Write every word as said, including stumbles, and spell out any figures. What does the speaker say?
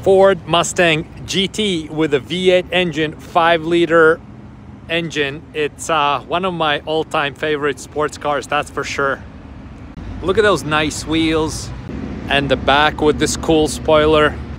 Ford Mustang G T with a V eight engine, five liter engine. It's uh, one of my all-time favorite sports cars, that's for sure. Look at those nice wheels and the back with this cool spoiler.